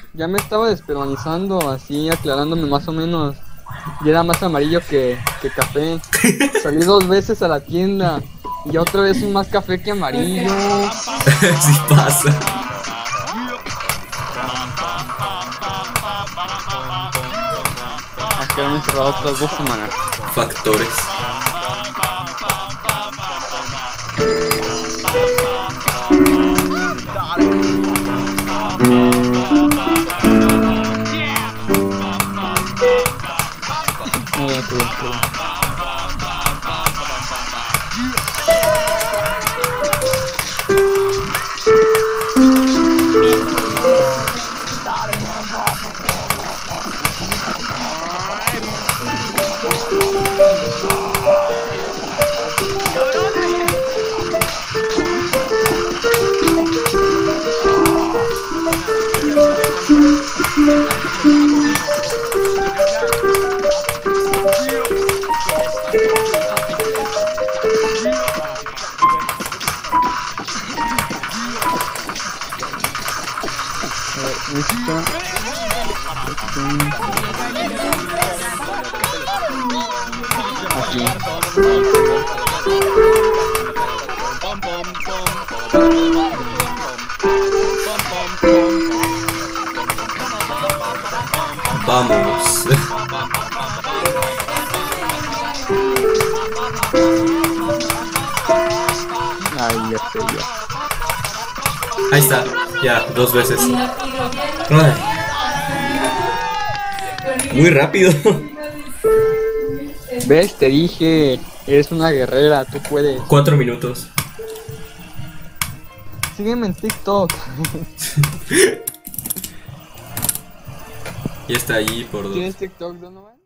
Ya me estaba desperonizando, así aclarándome más o menos. Y era más amarillo que café. Salí 2 veces a la tienda. Y ya otra vez más café que amarillo. Sí pasa. A quedarme encerrado otras 2 semanas. Factores. Muy bien, qué bien, qué bien. A ver, esta. Aquí. Vamos. Ahí ya sé yo. Ahí está. Ya, 2 veces. Ay, muy rápido. ¿Ves? Te dije, eres una guerrera, tú puedes. 4 minutos. Sígueme en TikTok. Y está allí por 2. ¿Tienes TikTok, Donovan?